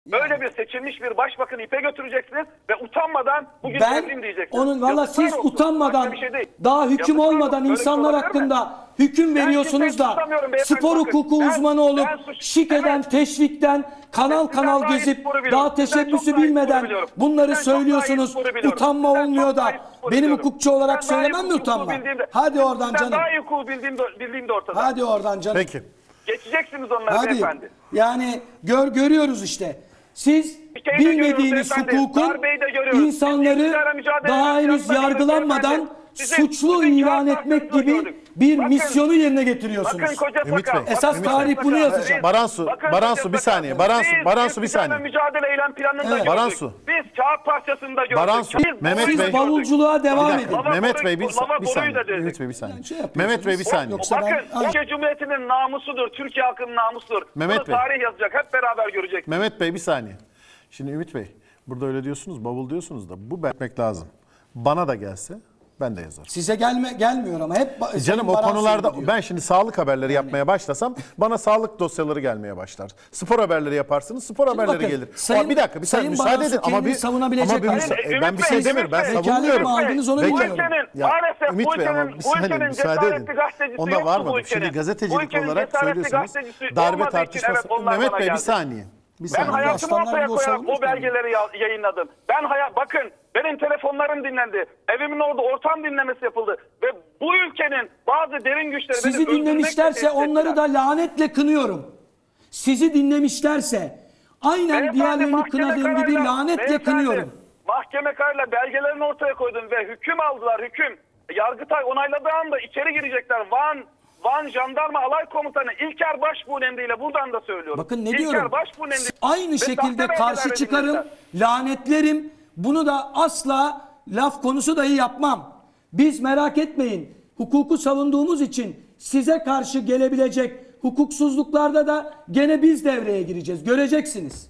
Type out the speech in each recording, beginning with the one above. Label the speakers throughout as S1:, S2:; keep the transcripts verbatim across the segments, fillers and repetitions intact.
S1: Böyle bir seçilmiş bir başbakanı ipe götüreceksiniz ve utanmadan bugün
S2: Ben
S1: devrim diyeceksiniz.
S2: onun valla siz
S1: Yazıklar olsun.
S2: utanmadan
S1: Başka bir şey değil.
S2: daha hüküm
S1: Yazıklar
S2: olmadan
S1: olsun. Böyle bir şey
S2: insanlar
S1: olabilir mi?
S2: hakkında hüküm
S1: Ben
S2: veriyorsunuz
S1: kimseyi
S2: da
S1: suçlamıyorum beyefendi,
S2: spor
S1: bakın.
S2: hukuku
S1: Ben-
S2: uzmanı olup
S1: ben suç-
S2: şikeden,
S1: Evet.
S2: teşvikten, kanal
S1: Sizden
S2: kanal
S1: daha iyi
S2: gezip
S1: sporu biliyorum.
S2: daha
S1: Sizden
S2: teşebbüsü
S1: çok daha iyi
S2: bilmeden
S1: sporu biliyorum.
S2: bunları
S1: Sizden çok daha iyi
S2: söylüyorsunuz.
S1: sporu biliyorum.
S2: Utanma
S1: Sizden
S2: olmuyor
S1: çok
S2: da
S1: daha iyi sporu
S2: benim
S1: biliyorum.
S2: hukukçu olarak
S1: Sizden daha iyi
S2: söylemem mi
S1: hukuku
S2: utanma?
S1: bildiğim de-
S2: Hadi oradan
S1: Sizden
S2: canım.
S1: daha iyi hukuku bildiğim de, bildiğim de ortada.
S2: Hadi oradan canım.
S3: Peki.
S1: Geçeceksiniz onları
S2: Hadi.
S1: beyefendi.
S2: Yani gör, görüyoruz işte. Siz
S1: Bir şey de
S2: bilmediğiniz
S1: görüyoruz beyefendi.
S2: hukukun
S1: Darbeyi de görüyoruz.
S2: insanları
S1: İktidara mücadele
S2: daha
S1: eden
S2: henüz
S1: siyasete
S2: yargılanmadan
S1: beyefendi. Sizin-
S2: suçlu
S1: sizin
S2: ilan
S1: kağıt
S2: etmek
S1: farkınızı
S2: gibi
S1: gördük.
S2: bir
S1: Bakın-
S2: misyonu yerine getiriyorsunuz.
S1: Bakın koca
S3: Ümit
S1: sakal.
S3: Bey,
S2: Esas
S1: bakın
S2: tarih
S1: koca
S2: bunu
S1: sakal.
S2: yazacak.
S3: Baransu,
S1: Bakın
S3: Baransu
S1: koca
S3: bir
S1: sakal.
S3: saniye. Baransu,
S1: Biz
S3: Baransu bir
S1: iktidarla
S3: saniye.
S1: mücadele eylem planını da gördük.
S3: Baransu.
S1: Biz kağıt parçasını da gördük.
S3: Baransu,
S1: Biz
S3: Mehmet
S1: boruyu da
S3: Bey.
S1: gördük.
S2: Bavulculuğa devam
S3: Bir
S2: edin.
S3: dakika,
S1: Lava
S3: Mehmet
S1: boru-
S3: Bey bir,
S1: lava
S3: bir
S1: boruyu
S3: saniye.
S1: da dedik.
S3: Ümit Bey bir saniye.
S2: Yani şey yapıyorsunuz.
S3: Mehmet Bey bir saniye.
S2: Yoksa
S1: Bakın
S2: ben-
S1: Türkiye Cumhuriyeti'nin namusudur. Türkiye halkının namusudur.
S3: Mehmet
S1: Bunu
S3: Bey.
S1: tarih yazacak. Hep beraber göreceksiniz.
S3: Mehmet Bey bir saniye. Şimdi Ümit Bey burada öyle diyorsunuz, bavul diyorsunuz da bu belirtmek lazım. Bana da gelse ben de yazarım.
S2: Size gelme gelmiyor ama hep ba-
S3: Canım
S2: Sayın
S3: o
S2: Baransu
S3: konularda
S2: diyor.
S3: ben şimdi sağlık haberleri yapmaya başlasam bana sağlık dosyaları gelmeye başlar. Spor haberleri yaparsınız, spor haberleri
S2: bakın,
S3: gelir.
S2: Sayın-
S3: Ama bir dakika bir saniye
S2: Sayın
S3: müsaade
S2: Baransu
S3: edin ama
S2: kendini
S3: bir
S2: savunabilecek
S3: ama bir
S2: kadar.
S3: müsa-
S1: Ümit
S3: ben bir
S1: Bey,
S3: şey
S1: Ümit
S3: demiyorum. Ben
S1: Bey,
S3: savunmuyorum.
S2: Vekalet mi aldınız onu
S1: Bu
S2: bilmiyorum.
S1: ülkenin
S3: Ya,
S1: maalesef
S3: Ümit
S1: bu
S3: Bey ama
S1: ülkenin,
S3: bir
S1: bu
S3: saniye
S1: ülkenin
S3: müsaade edin.
S1: cesaretli gazetecisi
S3: Onda
S1: yoktu
S3: var
S1: bu
S3: mıdır?
S1: ülkenin.
S3: Şimdi
S1: Bu
S3: gazetecilik
S1: ülkenin
S3: olarak
S1: cesaretli
S3: söylüyorsunuz.
S1: gazetecisi
S3: Darbe
S1: olmadığı için
S3: tartışması.
S1: evet, onlar
S3: Mehmet
S1: bana
S3: Bey bir
S1: geldi.
S3: saniye. Bir
S1: Ben
S3: saniye.
S1: hayatımı
S2: Aslanlar
S1: ortaya
S2: gibi o
S1: koyarak
S2: savunmuş
S1: o belgeleri ya- yayınladım. Ben hayat bakın benim telefonlarım dinlendi. Evimin orada ortam dinlemesi yapıldı. Ve bu ülkenin bazı derin güçleri
S2: Sizi
S1: beni öldürmekle
S2: dinlemişlerse
S1: tehdit
S2: onları
S1: ettiler.
S2: da lanetle kınıyorum. Sizi dinlemişlerse aynen
S1: Beyefendi,
S2: diğerlerini
S1: mahkeme
S2: kınadığım gibi
S1: kararıyla-
S2: lanetle
S1: beyefendi,
S2: kınıyorum.
S1: Mahkeme kararıyla belgelerini ortaya koydum ve hüküm aldılar hüküm. Yargıtay onayladığı anda içeri girecekler. Van Van Jandarma Alay Komutanı İlker Başbuğ'un emriyle buradan da söylüyorum.
S2: Bakın ne
S1: İlker
S2: diyorum.
S1: Başbuğ'un emriyle
S2: Aynı
S1: ve
S2: şekilde
S1: sahte
S2: karşı
S1: belgeler
S2: çıkarım,
S1: edindiler.
S2: lanetlerim. Bunu da asla laf konusu dahi yapmam. Biz merak etmeyin. Hukuku savunduğumuz için size karşı gelebilecek hukuksuzluklarda da gene biz devreye gireceğiz. Göreceksiniz.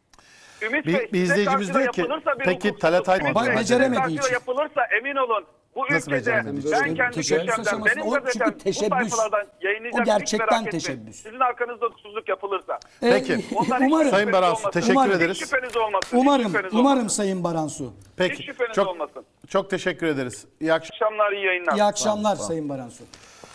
S1: Ümit
S3: Bir-
S1: Bey,
S3: bir
S1: size
S3: izleyicimiz
S1: karşıda
S3: diyor ki,
S1: yapılırsa bir
S3: peki
S1: hukuksuzluk,
S3: Talat Aydın-
S1: Ümit
S2: Bak,
S1: Bey,
S2: beceremediği
S1: size karşıda
S2: için.
S1: yapılırsa emin olun bu
S3: Nasıl
S1: ülkede
S3: beceremediği
S1: ben
S3: için?
S1: kendi
S2: Teşebbüs
S1: köşemden,
S2: aşamasında
S1: benim
S2: o çünkü
S1: gazetem bu
S2: teşebbüs.
S1: sayfalardan yayınlayacak.
S2: O gerçekten
S1: hiç merak etmeyin.
S2: teşebbüs.
S1: Sizin arkanızda hukuksuzluk yapılırsa.
S3: Peki.
S2: Ee,
S1: Ondan hiç
S2: umarım,
S3: Sayın Baransu,
S1: olmasın.
S3: teşekkür
S2: Umarım.
S3: ederiz.
S1: Hiç şüpheniz olmasın. hiç
S2: umarım,
S1: şüpheniz
S2: umarım
S1: olmasın.
S2: Sayın Baransu.
S3: Peki.
S1: Hiç şüpheniz
S3: Çok
S1: olmasın.
S3: çok teşekkür ederiz. İyi akşamlar.
S1: akşamlar, iyi yayınlar.
S2: İyi akşamlar Sayın Baransu.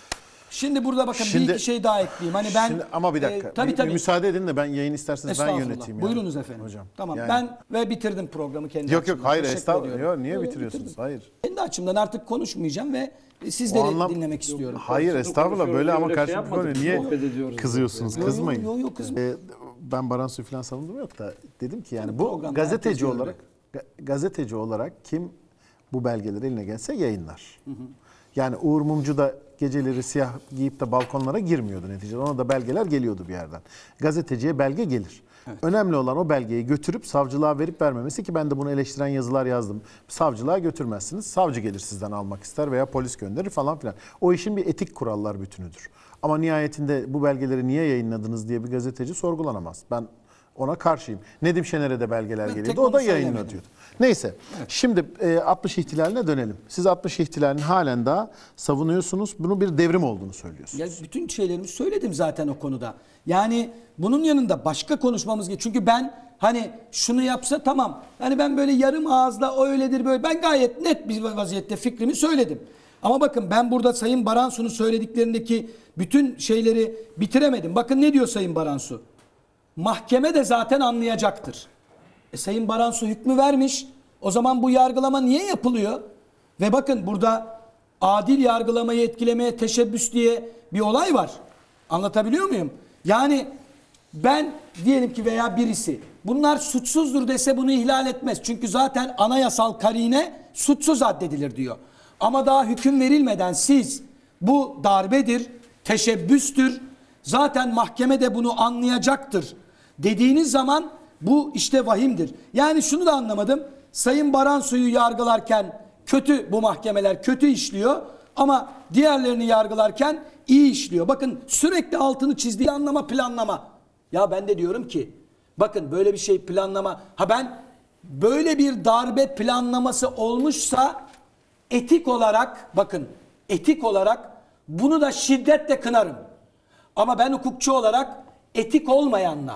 S2: Şimdi burada bakın
S3: Şimdi-
S2: bir iki şey daha ekleyeyim. Hani ben
S3: Şimdi, ama bir dakika.
S2: e, tabii
S3: bir,
S2: tabii.
S3: bir müsaade edin de ben yayın isterseniz ben
S2: Estağfurullah.
S3: yöneteyim.
S2: Buyurunuz
S3: yani.
S2: efendim.
S3: Hocam.
S2: Tamam.
S3: yani-
S2: Ben ve bitirdim programı kendi
S3: Yok yok
S2: açımdan.
S3: hayır
S2: Teşekkür
S3: estağfurullah.
S2: ediyorum.
S3: Yok, niye
S2: Yok,
S3: bitiriyorsunuz?
S2: bitirdim.
S3: Hayır.
S2: Kendi açımdan artık konuşmayacağım ve sizleri
S3: O anlam-
S2: dinlemek istiyorum.
S3: Hayır estağfurullah böyle ama
S4: öyle şey
S3: karşılıklı
S4: yapmadık.
S3: konu niye
S4: Sohbet ediyoruz.
S3: kızıyorsunuz?
S2: Yok,
S3: Kızmayın.
S2: yok, yok, kızmayın.
S3: Ee, ben Baransu'yu falan savundum yok da dedim ki yani
S2: Programda
S3: bu
S2: herkes
S3: gazeteci
S2: gördü.
S3: olarak ga- gazeteci olarak kim bu belgeleri eline gelse yayınlar. Yani Uğur Mumcu da geceleri siyah giyip de balkonlara girmiyordu neticede. Ona da belgeler geliyordu bir yerden. Gazeteciye belge gelir. Önemli olan o belgeyi götürüp savcılığa verip vermemesi ki ben de bunu eleştiren yazılar yazdım. Savcılığa götürmezsiniz. Savcı gelir sizden almak ister veya polis gönderir falan filan. O işin bir etik kurallar bütünüdür. Ama nihayetinde bu belgeleri niye yayınladınız diye bir gazeteci sorgulanamaz. Ben ona karşıyım. Nedim Şener'e de belgeler
S2: Ben tek
S3: geliyordu. O
S2: onu
S3: da
S2: söylemedim.
S3: yayınlatıyordu. Neyse. Şimdi e, altmış ihtilaline dönelim. Siz altmış ihtilalini halen daha savunuyorsunuz. Bunu bir devrim olduğunu söylüyorsunuz.
S2: Ya bütün şeylerimi söyledim zaten o konuda. Yani bunun yanında başka konuşmamız gerekiyor. Çünkü ben hani şunu yapsa tamam. Hani ben böyle yarım ağızla o öyledir böyle. Ben gayet net bir vaziyette fikrimi söyledim. Ama bakın ben burada Sayın Baransu'nun söylediklerindeki bütün şeyleri bitiremedim. Bakın ne diyor Sayın Baransu? Mahkeme de zaten anlayacaktır. E, Sayın Baransu hükmü vermiş. O zaman bu yargılama niye yapılıyor? Ve bakın burada adil yargılamayı etkilemeye teşebbüs diye bir olay var. Anlatabiliyor muyum? Yani ben diyelim ki veya birisi bunlar suçsuzdur dese bunu ihlal etmez. Çünkü zaten anayasal karine suçsuz addedilir diyor. Ama daha hüküm verilmeden siz bu darbedir, teşebbüstür, zaten mahkeme de bunu anlayacaktır dediğiniz zaman bu işte vahimdir. Yani şunu da anlamadım. Sayın Baransu'yu yargılarken kötü bu mahkemeler kötü işliyor ama diğerlerini yargılarken iyi işliyor. Bakın sürekli altını çizdiği anlama planlama. Ya ben de diyorum ki bakın böyle bir şey planlama. Ha ben böyle bir darbe planlaması olmuşsa etik olarak bakın etik olarak bunu da şiddetle kınarım. Ama ben hukukçu olarak etik olmayanla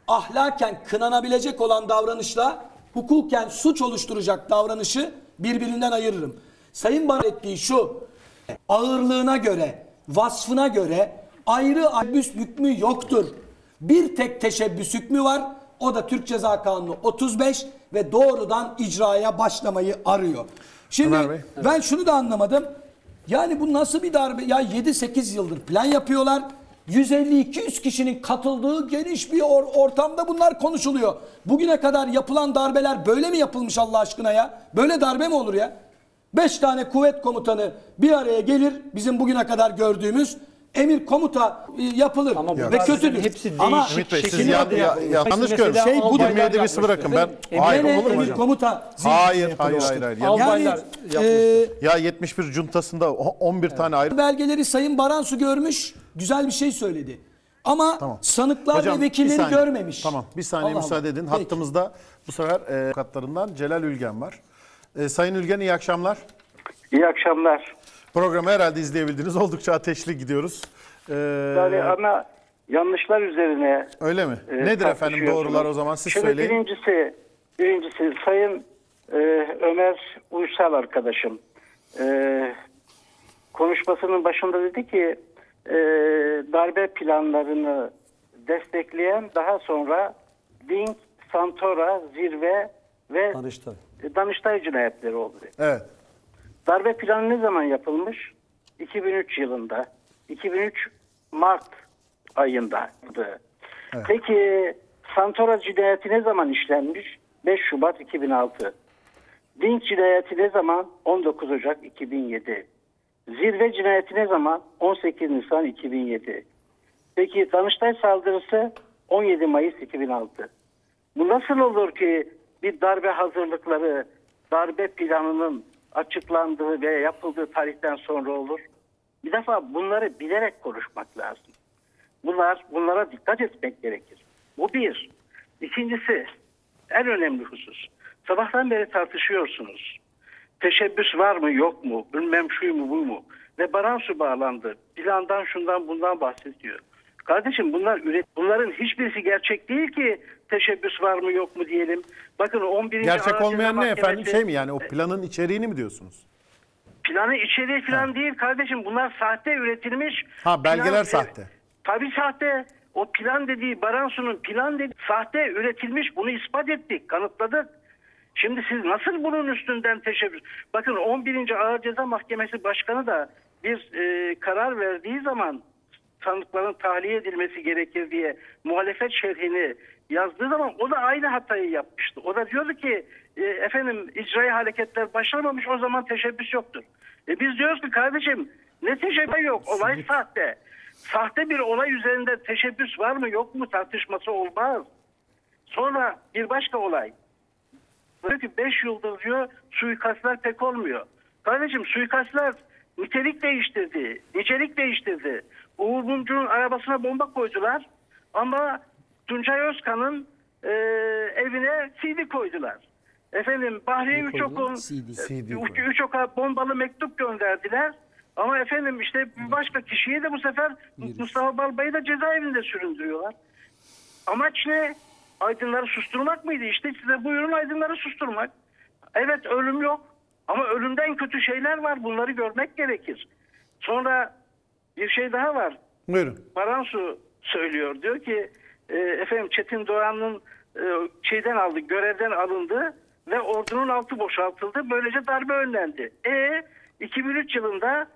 S2: ahlaken kınanabilecek olan davranışla hukuken suç oluşturacak davranışı birbirinden ayırırım. Sayın Baran ettiği şu, ağırlığına göre, vasfına göre ayrı teşebbüs hükmü yoktur. Bir tek teşebbüs hükmü var. O da Türk Ceza Kanunu otuz beş ve doğrudan icraya başlamayı arıyor. Şimdi
S3: Ömer Bey.
S2: ben şunu da anlamadım. Yani bu nasıl bir darbe? Ya yedi sekiz yıldır plan yapıyorlar. yüz elli iki yüz kişinin katıldığı geniş bir or ortamda bunlar konuşuluyor. Bugüne kadar yapılan darbeler böyle mi yapılmış Allah aşkına ya? Böyle darbe mi olur ya? Beş tane kuvvet komutanı bir araya gelir, bizim bugüne kadar gördüğümüz emir komuta e, yapılır
S4: Ama
S2: ve
S4: bunlar
S2: kötüdür.
S4: hepsi
S2: Ama
S4: değişik
S3: Ümit Bey siz
S4: şekilde
S3: ya,
S4: yapılıyor.
S3: ya, yanlış
S4: Mesela
S3: görmüş.
S2: Şey budur.
S3: yirmi yedi birisi bırakın ben. Hayır
S2: Gene
S3: olur mu
S2: emir
S3: hocam?
S2: komuta
S3: Hayır hayır hayır. hayır. Yani,
S4: Albaylar
S2: yani
S4: yapmıştır.
S2: e,
S3: ya yetmiş bir cuntasında on bir tane ayrı.
S2: belgeleri Sayın Baransu görmüş, güzel bir şey söyledi. Ama
S3: Tamam.
S2: sanıklar
S3: Hocam,
S2: ve
S3: bir
S2: vekilleri
S3: saniye.
S2: görmemiş.
S3: Tamam bir saniye
S2: Allah
S3: müsaade
S2: Allah.
S3: edin.
S2: Peki.
S3: Hattımızda bu sefer e, avukatlarından Celal Ülgen var. E, Sayın Ülgen iyi akşamlar.
S5: İyi akşamlar.
S3: Programı herhalde izleyebildiniz. Oldukça ateşli gidiyoruz. E,
S5: Yani ana yanlışlar üzerine
S3: öyle mi?
S5: e,
S3: Nedir efendim
S5: tartışıyorsunuz.
S3: doğrular o zaman siz
S5: Şimdi
S3: söyleyin.
S5: Birincisi, birincisi Sayın e, Ömer Uysal arkadaşım e, konuşmasının başında dedi ki e, darbe planlarını destekleyen daha sonra Dink, Santora, Zirve ve
S4: Danıştay.
S5: Danıştay cinayetleri oldu dedi.
S3: Evet.
S5: Darbe planı ne zaman yapılmış? iki bin üç yılında. iki bin üç Mart ayında. Evet. Peki Santora cinayeti ne zaman işlenmiş? beş Şubat iki bin altı. Dink cinayeti ne zaman? on dokuz Ocak iki bin yedi. Zirve cinayeti ne zaman? on sekiz Nisan iki bin yedi. Peki Danıştay saldırısı on yedi Mayıs iki bin altı. Bu nasıl olur ki bir darbe hazırlıkları darbe planının açıklandığı ve yapıldığı tarihten sonra olur? Bir defa bunları bilerek konuşmak lazım. Bunlar, bunlara dikkat etmek gerekir. Bu bir. İkincisi, en önemli husus. Sabahtan beri tartışıyorsunuz. Teşebbüs var mı yok mu? Bilmem şu mu bu mu? Ve Baransu bağlandı. Plandan şundan bundan bahsediyor. Kardeşim bunlar üret, bunların hiçbirisi gerçek değil ki teşebbüs var mı yok mu diyelim. Bakın on birinci
S3: Gerçek
S5: Ağır Ceza
S3: olmayan ne efendim
S5: Mahkemesi-
S3: şey mi yani o planın içeriğini mi diyorsunuz?
S5: Planı içeriği falan değil kardeşim. Bunlar sahte üretilmiş.
S3: Ha, belgeler
S5: plan-
S3: sahte.
S5: Tabii sahte. O plan dediği Baransu'nun plan dediği sahte üretilmiş. Bunu ispat ettik, kanıtladık. Şimdi siz nasıl bunun üstünden teşebbüs? Bakın on birinci Ağır Ceza Mahkemesi Başkanı da bir e, karar verdiği zaman sanıkların tahliye edilmesi gerekir diye muhalefet şerhini yazdığı zaman o da aynı hatayı yapmıştı. O da diyordu ki e, efendim icraî hareketler başlamamış, o zaman teşebbüs yoktur. E biz diyoruz ki kardeşim ne teşebbüs yok, olay sahte. Sahte bir olay üzerinde teşebbüs var mı yok mu tartışması olmaz. Sonra bir başka olay. Diyor ki beş yıldır diyor suikastlar pek olmuyor. Kardeşim suikastlar nitelik değiştirdi, nicelik değiştirdi. Uğur Mumcu'nun arabasına bomba koydular ama Tuncay Özkan'ın e, evine C D koydular. Efendim Bahriye Üçok'un
S3: C D
S5: Üçok'a bombalı mektup gönderdiler. Ama efendim işte bir başka kişiyi de bu sefer Mustafa Balbay'ı da cezaevinde süründürüyorlar. Amaç ne? Aydınları susturmak mıydı? İşte size buyurun aydınları susturmak. Evet ölüm yok ama ölümden kötü şeyler var. Bunları görmek gerekir. Sonra bir şey daha var.
S3: Buyurun.
S5: Baransu söylüyor. Diyor ki e, efendim Çetin Doğan'ın e, şeyden aldı, görevden alındı ve ordunun altı boşaltıldı. Böylece darbe önlendi. E iki bin üç yılında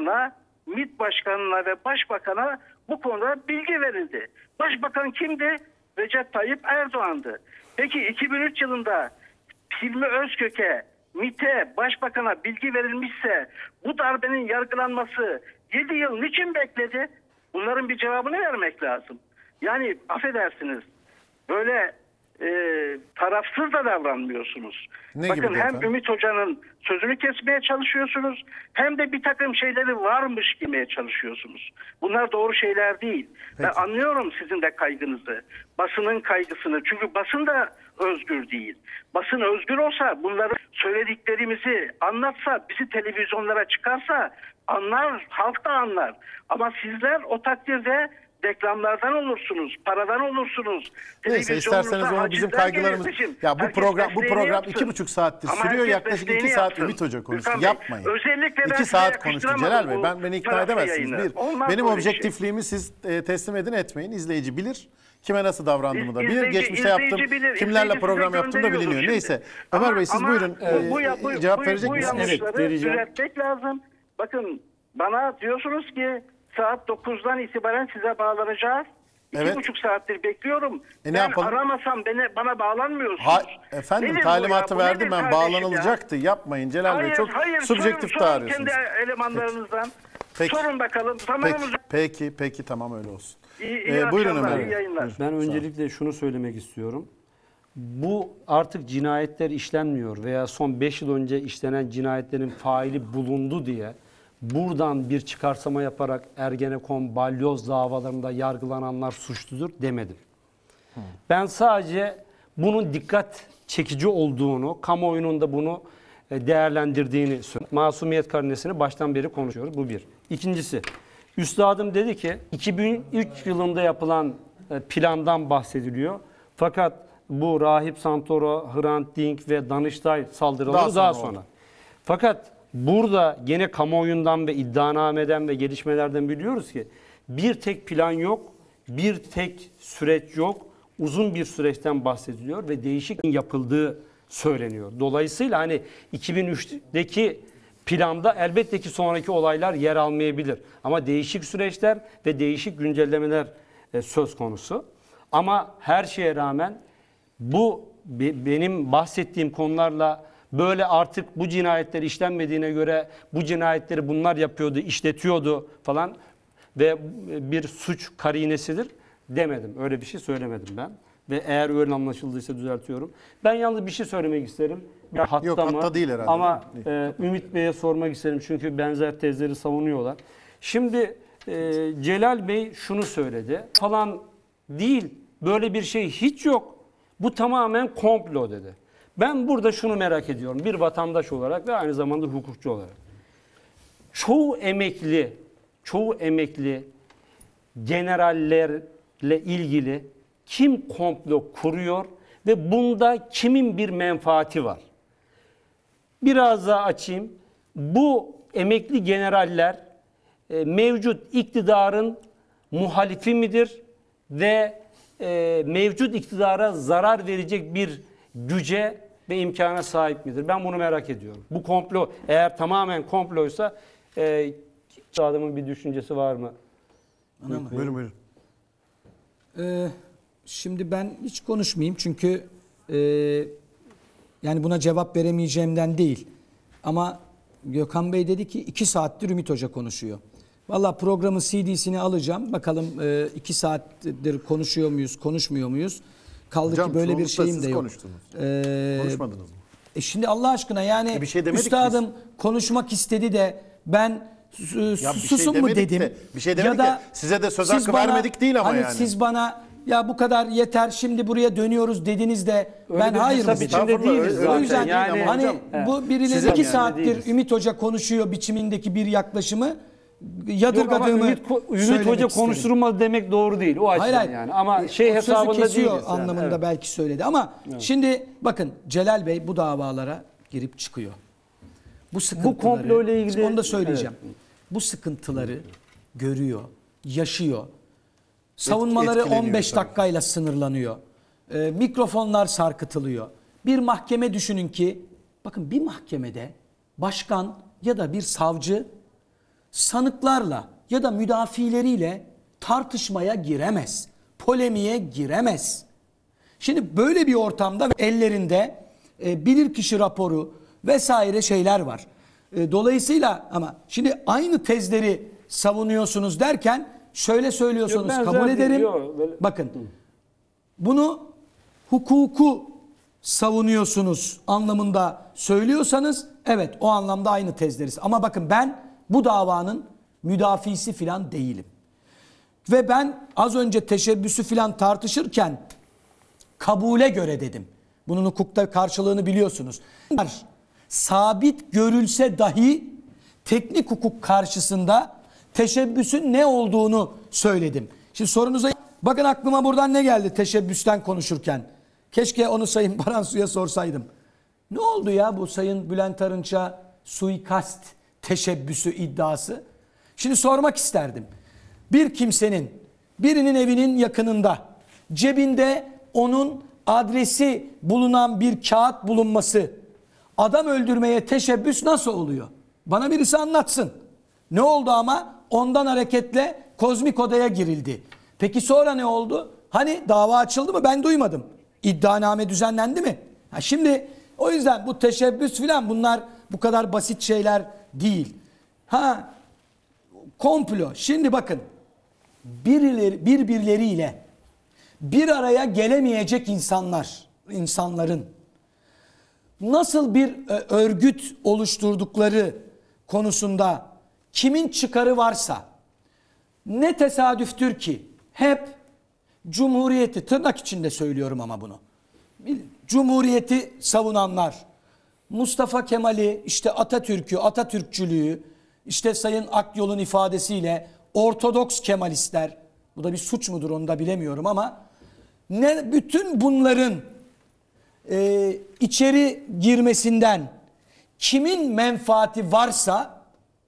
S5: MİT Başkanı'na ve Başbakan'a bu konuda bilgi verildi. Başbakan kimdi? Recep Tayyip Erdoğan'dı. Peki iki bin üç yılında Hilmi Özkök'e, MİT'e, Başbakan'a bilgi verilmişse bu darbenin yargılanması yedi yıl niçin bekledi? Bunların bir cevabını vermek lazım. Yani affedersiniz böyle e, tarafsız da davranmıyorsunuz.
S3: Ne
S5: Bakın
S3: gibi
S5: hem
S3: efendim?
S5: Ümit Hoca'nın sözünü kesmeye çalışıyorsunuz hem de bir takım şeyleri varmış demeye çalışıyorsunuz. Bunlar doğru şeyler değil. Ben anlıyorum sizin de kaygınızı. Basının kaygısını. Çünkü basın da özgür değil. Basın özgür olsa bunları söylediklerimizi anlatsa, bizi televizyonlara çıkarsa anlar, halk da anlar. Ama sizler o takdirde reklamlardan olursunuz, paradan olursunuz.
S3: Neyse, isterseniz onu bizim kaygılarımız... Ya bu program bu program iki buçuk saattir
S5: Ama
S3: sürüyor.
S5: herkes
S3: Yaklaşık iki
S5: mesleğini
S3: saat
S5: yapsın.
S3: Ümit Hoca konuştu.
S5: Lütfen Bey,
S3: Yapmayın.
S5: özellikle ben
S3: İki
S5: size
S3: saat konuştu
S5: yakıştıramadım
S3: Celal Bey.
S5: bu
S3: Ben beni ikna
S5: tarafı
S3: edemezsiniz.
S5: yayını.
S3: Bir,
S5: Olmaz
S3: benim
S5: böyle bir şey.
S3: objektifliğimi siz e, teslim edin etmeyin. İzleyici bilir. Kime nasıl davrandığımı da
S5: İz-
S3: bilir.
S5: izleyici-
S3: Geçmişte yaptım.
S5: izleyici bilir.
S3: Kimlerle
S5: İzleyici
S3: program
S5: size
S3: yaptım da biliniyor.
S5: gönderiyordur
S3: Neyse.
S5: şimdi.
S3: Ömer
S5: Ama-
S3: Bey siz
S5: ama
S3: buyurun.
S5: bu-
S3: e,
S5: bu, yap- bu,
S3: cevap
S5: bu,
S3: verecek
S5: bu
S3: misiniz?
S5: yanlışları
S4: Evet, vereceğim.
S5: düzeltmek lazım. Bakın bana diyorsunuz ki saat dokuzdan itibaren size bağlanacağız. İki
S3: Evet.
S5: buçuk saattir bekliyorum.
S3: E ne
S5: ben
S3: yapalım?
S5: aramasam beni, bana bağlanmıyorsunuz.
S3: Ha, efendim
S5: Nedir bu
S3: talimatı
S5: ya? Bu
S3: verdim
S5: nedir
S3: ben,
S5: kardeşim
S3: bağlanılacaktı. Yapmayın Celal
S5: ya?
S3: Bey.
S5: Hayır,
S3: Çok
S5: hayır,
S3: subjektif
S5: sorun, sorun
S3: bağırıyorsunuz.
S5: kendi elemanlarınızdan.
S3: Peki.
S5: Sorun bakalım. Tamam
S3: Peki,
S5: mı?
S3: peki, peki tamam öyle olsun.
S5: İyi, iyi
S3: Ee, buyurun
S5: akşamlar,
S3: Ömer
S5: iyi
S3: Bey.
S5: yayınlar.
S4: Ben öncelikle şunu söylemek istiyorum. Bu artık cinayetler işlenmiyor veya son beş yıl önce işlenen cinayetlerin faili bulundu diye buradan bir çıkarsama yaparak Ergenekon, balyoz davalarında yargılananlar suçludur demedim. Ben sadece bunun dikkat çekici olduğunu, kamuoyunun da bunu değerlendirdiğini söylüyorum. Masumiyet karinesini baştan beri konuşuyoruz. Bu bir. İkincisi, üstadım dedi ki iki bin üç yılında yapılan plandan bahsediliyor. Fakat bu Rahip Santoro, Hrant Dink ve Danıştay saldırıları
S3: Daha
S4: daha
S3: sonra
S4: sonra.
S3: oldu.
S4: Fakat burada gene kamuoyundan ve iddianameden ve gelişmelerden biliyoruz ki bir tek plan yok, bir tek süreç yok. Uzun bir süreçten bahsediliyor ve değişik yapıldığı söyleniyor. Dolayısıyla hani iki bin üçteki planda elbette ki sonraki olaylar yer almayabilir. Ama değişik süreçler ve değişik güncellemeler e, söz konusu. Ama her şeye rağmen bu be, benim bahsettiğim konularla böyle artık bu cinayetler işlenmediğine göre bu cinayetleri bunlar yapıyordu, işletiyordu falan ve bir suç karinesidir demedim. Öyle bir şey söylemedim ben. Ve eğer öyle anlaşıldıysa düzeltiyorum. Ben yalnız bir şey söylemek isterim. Ya hatta
S3: Yok,
S4: mı?
S3: hatta değil herhalde.
S4: Ama
S3: Değil.
S4: e, Ümit Bey'e sormak isterim çünkü benzer tezleri savunuyorlar. Şimdi e, Celal Bey şunu söyledi. Falan değil, böyle bir şey hiç yok. Bu tamamen komplo dedi. Ben burada şunu merak ediyorum bir vatandaş olarak ve aynı zamanda hukukçu olarak. Çoğu emekli, çoğu emekli generallerle ilgili kim komplo kuruyor ve bunda kimin bir menfaati var? Biraz daha açayım. Bu emekli generaller e, mevcut iktidarın muhalifi midir ve e, mevcut iktidara zarar verecek bir güce ve imkana sahip midir? Ben bunu merak ediyorum. Bu komplo eğer tamamen komploysa e, adamın bir düşüncesi var mı?
S3: Buyurun buyurun.
S2: Ee, şimdi ben hiç konuşmayayım çünkü e, yani buna cevap veremeyeceğimden değil. Ama Gökhan Bey dedi ki iki saattir Ümit Hoca konuşuyor. Valla programın C D'sini alacağım. Bakalım e, iki saattir konuşuyor muyuz, konuşmuyor muyuz? Kaldı
S3: Hocam,
S2: ki böyle bir
S3: çoğunlukla
S2: şeyim
S3: siz
S2: de yok.
S3: konuştunuz.
S2: Ee,
S3: Konuşmadınız mı?
S2: E şimdi Allah aşkına yani
S3: E bir şey demedik
S2: üstadım
S3: biz.
S2: konuşmak istedi de ben su-
S3: Ya bir şey
S2: susun mu
S3: demedik
S2: dedim.
S3: de, bir şey demedik de, size de söz
S2: siz
S3: hakkı vermedik değil ama
S2: hani
S3: yani.
S2: siz bana ya bu kadar yeter şimdi buraya dönüyoruz dediniz de
S4: Öyle
S2: ben
S4: bir
S2: hayır mı
S4: hesap
S2: dedim.
S4: içinde
S3: Estağfurullah,
S4: değiliz
S3: öyle-
S4: zaten.
S2: O yüzden
S4: yani,
S2: hani
S3: hocam,
S2: bu birileri
S4: Sizin
S2: iki
S4: yani
S2: saattir
S4: değiliz.
S2: Ümit Hoca konuşuyor biçimindeki bir yaklaşımı
S4: Yok ama
S2: yadırgadığımı
S4: Ümit, Ümit
S2: söylemek
S4: Hoca
S2: isterim.
S4: konuşturmadı demek doğru değil. O açıdan
S2: Hayır hayır.
S4: yani. Ama
S2: E,
S4: şey
S2: o sözü
S4: hesabında
S2: kesiyor
S4: değiliz. yani.
S2: anlamında
S4: Evet.
S2: belki söyledi ama şimdi bakın Celal Bey bu davalara girip çıkıyor. Bu sıkıntıları,
S4: komployla ilgili-
S2: onu da söyleyeceğim. Bu sıkıntıları görüyor, yaşıyor. Savunmaları
S3: etkileniyor
S2: on beş
S3: tabii.
S2: dakikayla sınırlanıyor. Ee, mikrofonlar sarkıtılıyor. Bir mahkeme düşünün ki, bakın bir mahkemede başkan ya da bir savcı sanıklarla ya da müdafileriyle tartışmaya giremez. Polemiğe giremez. Şimdi böyle bir ortamda ellerinde e, bilirkişi raporu vesaire şeyler var. E, dolayısıyla ama şimdi aynı tezleri savunuyorsunuz derken şöyle söylüyorsanız
S4: Yok, benzer
S2: kabul
S4: değil,
S2: ederim.
S4: yok, böyle-
S2: Bakın bunu hukuku savunuyorsunuz anlamında söylüyorsanız evet o anlamda aynı tezleriz. Ama bakın ben bu davanın müdafisi filan değilim. Ve ben az önce teşebbüsü filan tartışırken kabule göre dedim. Bunun hukukta karşılığını biliyorsunuz. Sabit görülse dahi teknik hukuk karşısında teşebbüsün ne olduğunu söyledim. Şimdi sorunuza bakın, aklıma buradan ne geldi teşebbüsten konuşurken. Keşke onu Sayın Baransu'ya sorsaydım. Ne oldu ya bu Sayın Bülent Arınç'a suikast teşebbüsü iddiası? Şimdi sormak isterdim. Bir kimsenin birinin evinin yakınında cebinde onun adresi bulunan bir kağıt bulunması adam öldürmeye teşebbüs nasıl oluyor? Bana birisi anlatsın. Ne oldu ama? Ondan hareketle kozmik odaya girildi. Peki sonra ne oldu? Hani dava açıldı mı? Ben duymadım. İddianame düzenlendi mi? Ha şimdi o yüzden bu teşebbüs filan, bunlar bu kadar basit şeyler değil. Ha komplo. Şimdi bakın, birileri birbirleriyle bir araya gelemeyecek insanlar, insanların nasıl bir örgüt oluşturdukları konusunda kimin çıkarı varsa, ne tesadüftür ki hep Cumhuriyeti, tırnak içinde söylüyorum ama bunu, Cumhuriyeti savunanlar, Mustafa Kemal'i, işte Atatürk'ü, Atatürkçülüğü, işte Sayın Akyol'un ifadesiyle Ortodoks Kemalistler, bu da bir suç mudur onu da bilemiyorum ama ne bütün bunların e, içeri girmesinden kimin menfaati varsa,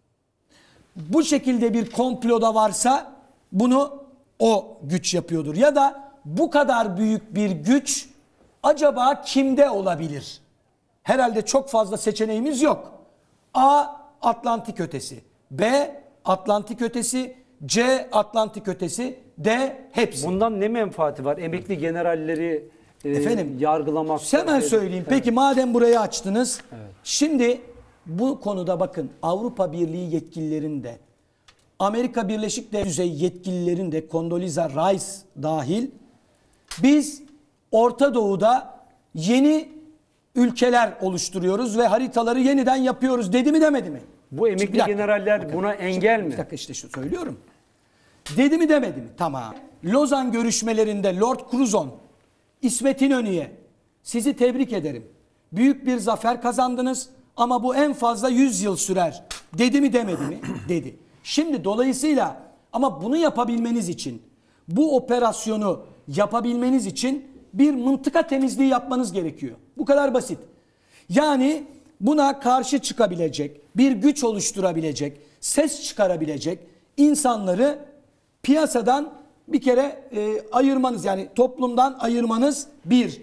S2: bu şekilde bir komploda varsa bunu o güç yapıyordur. Ya da bu kadar büyük bir güç acaba kimde olabilir? Herhalde çok fazla seçeneğimiz yok. A. Atlantik ötesi. B. Atlantik ötesi. C. Atlantik ötesi. D. Hepsi.
S4: Bundan ne menfaati var? Emekli generalleri e,
S2: Efendim,
S4: yargılamak.
S2: hemen söyleyeyim.
S4: Evet.
S2: Peki madem burayı açtınız. Evet. Şimdi bu konuda bakın, Avrupa Birliği yetkililerin de, Amerika Birleşik Devletleri düzey yetkililerin de, Condoleezza Rice dahil, biz Orta Doğu'da yeni ülkeler oluşturuyoruz ve haritaları yeniden yapıyoruz dedi mi demedi mi?
S4: Bu emekli
S2: Şimdi bir dakika,
S4: generaller
S2: bakın,
S4: buna
S2: şimdi
S4: engel mi?
S2: Bir dakika, işte şu söylüyorum. Dedi mi demedi mi? Tamam. Lozan görüşmelerinde Lord Curzon, İsmet İnönü'ye sizi tebrik ederim. Büyük bir zafer kazandınız ama bu en fazla yüz yıl sürer. Dedi mi demedi mi? Dedi. Şimdi dolayısıyla ama bunu yapabilmeniz için, bu operasyonu yapabilmeniz için bir mıntıka temizliği yapmanız gerekiyor. Bu kadar basit. Yani buna karşı çıkabilecek, bir güç oluşturabilecek, ses çıkarabilecek insanları piyasadan bir kere e, ayırmanız, yani toplumdan ayırmanız bir,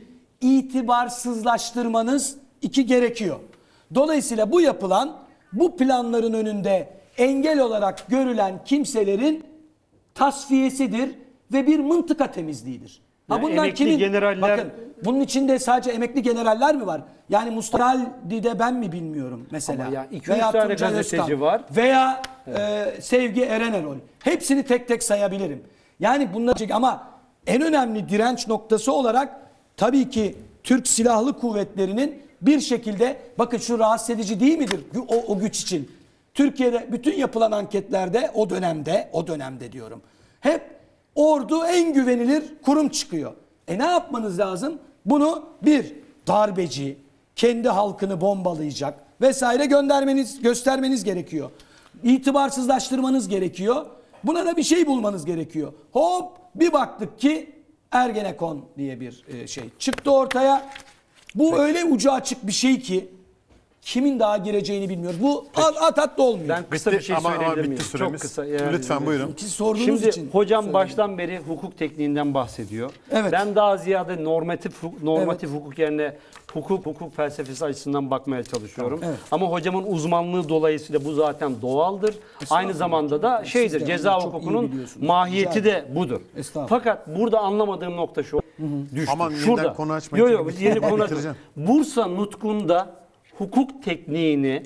S2: itibarsızlaştırmanız iki gerekiyor. Dolayısıyla bu yapılan, bu planların önünde engel olarak görülen kimselerin tasfiyesidir ve bir mıntıka temizliğidir. Ha
S4: Yani
S2: bunlar
S4: emekli
S2: kimin?
S4: generaller-
S2: Bakın, bunun içinde sadece emekli generaller mi var? Yani Mustafa de ben mi bilmiyorum mesela.
S4: Ama ya iki üç
S2: Veya
S4: tane
S2: Tuncay
S4: gazeteci
S2: Özkan.
S4: var.
S2: Veya e, Sevgi Erenerol. Hepsini tek tek sayabilirim. Yani bunlar, ama en önemli direnç noktası olarak tabii ki Türk Silahlı Kuvvetleri'nin bir şekilde, bakın şu rahatsız edici değil midir o, o güç için? Türkiye'de bütün yapılan anketlerde o dönemde, o dönemde diyorum, hep ordu en güvenilir kurum çıkıyor. E ne yapmanız lazım? Bunu bir darbeci, kendi halkını bombalayacak vesaire göndermeniz, göstermeniz gerekiyor. İtibarsızlaştırmanız gerekiyor. Buna da bir şey bulmanız gerekiyor. Hop bir baktık ki Ergenekon diye bir şey çıktı ortaya. Bu Peki. öyle ucu açık bir şey ki kimin daha gireceğini bilmiyoruz. Bu at at da olmuyor.
S4: Ben kısa
S3: Bitti,
S4: bir şey
S3: ama- ama
S4: söyleyebilir
S3: bitti
S4: miyim?
S3: süremiz.
S4: Çok kısa. Yani,
S3: Lütfen buyurun.
S2: Siz sorduğunuz
S4: Şimdi
S2: için
S4: hocam
S2: söyledim.
S4: baştan beri hukuk tekniğinden bahsediyor.
S2: Evet.
S4: Ben daha ziyade normatif normatif evet. hukuk yerine hukuk hukuk felsefesi açısından bakmaya çalışıyorum.
S2: Evet.
S4: Ama hocamın uzmanlığı dolayısıyla bu zaten doğaldır. Aynı zamanda da şeydir,
S2: de
S4: ceza
S2: çok iyi
S4: hukukunun
S2: biliyorsunuz.
S4: mahiyeti de budur. Fakat burada anlamadığım nokta şu. Düştü.
S3: Aman yeniden
S4: Şurada.
S3: konu açmayın.
S4: Yok yok yeni konu
S3: Bitireceğim.
S4: Bursa Nutku'nda hukuk tekniğini,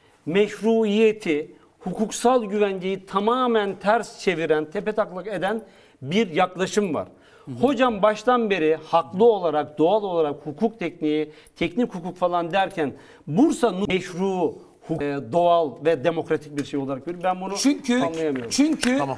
S4: meşruiyeti, hukuksal güvenceyi tamamen ters çeviren, tepetaklak eden bir yaklaşım var. Hı hı. Hocam baştan beri haklı olarak, doğal olarak hukuk tekniği, teknik hukuk falan derken Bursa meşru, hukuk, doğal ve demokratik bir şey olarak görüyorum. Ben bunu
S2: çünkü,
S4: anlayamıyorum.
S2: Çünkü
S3: Tamam.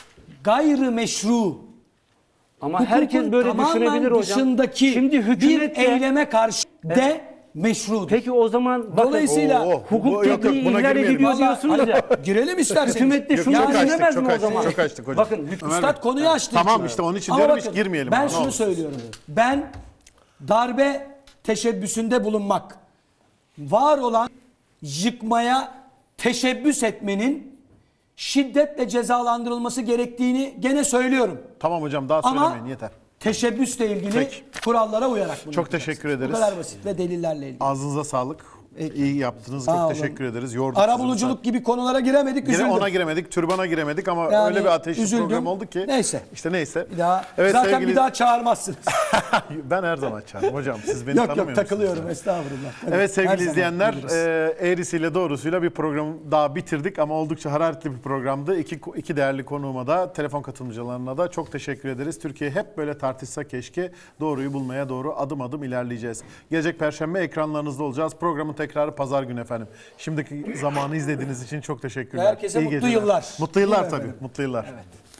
S2: gayrimeşru,
S4: ama herkes böyle düşünebilir hocam.
S2: dışındaki
S4: Şimdi
S2: bir
S4: hükümetle
S2: eyleme karşı de meşrudur.
S4: Peki o zaman bakın,
S2: Dolayısıyla-
S3: Oo,
S4: hukuk
S3: bu- yok, yok,
S4: tekniği
S3: buna
S4: ihlal
S3: girmeyelim.
S4: ediliyor
S2: Vallahi-
S4: diyorsunuz
S2: Hayır,
S4: ya.
S2: girelim isterseniz.
S4: Hükümette şunu
S3: çok açtık,
S4: düşünemez
S3: çok
S4: mi o
S3: açtık,
S4: zaman?
S3: çok açtık hocam.
S4: Bakın lütfen.
S2: Üstad konuyu açtı.
S3: Tamam işte onun için
S2: Ama
S3: diyorum hiç
S2: bakın,
S3: girmeyelim
S2: Ben
S3: ona, ne
S2: şunu
S3: olur.
S2: söylüyorum. Ben darbe teşebbüsünde bulunmak, var olan yıkmaya teşebbüs etmenin şiddetle cezalandırılması gerektiğini gene söylüyorum.
S3: Tamam hocam daha
S2: Ama
S3: söylemeyin yeter.
S2: teşebbüsle ilgili
S3: Peki.
S2: kurallara uyarak bunu
S3: Çok
S2: yapacaksınız.
S3: teşekkür ederiz.
S2: Bu kadar basit ve delillerle ilgili.
S3: Ağzınıza sağlık. İyi yaptınız.
S2: Sağ
S3: Çok
S2: olun.
S3: teşekkür ederiz. Yorduk
S2: Ara
S3: sizi
S2: buluculuk gibi konulara giremedik.
S3: Gire,
S2: Üzüldüm.
S3: ona giremedik, türbana giremedik ama
S2: Yani
S3: öyle bir ateşli
S2: üzüldüm.
S3: program oldu ki.
S2: Neyse.
S3: İşte neyse.
S2: Bir daha,
S3: Evet,
S2: zaten
S3: sevgili-
S2: bir daha çağırmazsınız.
S3: Ben her zaman çağırırım hocam. Siz beni
S2: yok
S3: tanımıyor
S2: yok
S3: musunuz?
S2: takılıyorum estağfurullah. Tabii,
S3: Evet
S2: her
S3: sevgili
S2: zaman
S3: izleyenler,
S2: geliriz.
S3: e, eğrisiyle doğrusuyla bir programı daha bitirdik ama oldukça hararetli bir programdı. İki, iki değerli konuğuma da, telefon katılımcılarına da çok teşekkür ederiz. Türkiye hep böyle tartışsa keşke, doğruyu bulmaya doğru adım adım ilerleyeceğiz. Gelecek Perşembe ekranlarınızda olacağız. Programın tekrarı Pazar günü efendim. Şimdiki zamanı izlediğiniz için çok teşekkürler.
S2: Herkese
S3: İyi
S2: mutlu
S3: geceler.
S2: yıllar.
S3: Mutlu
S2: Değil mi
S3: yıllar tabii,
S2: efendim?
S3: mutlu yıllar.
S2: Evet.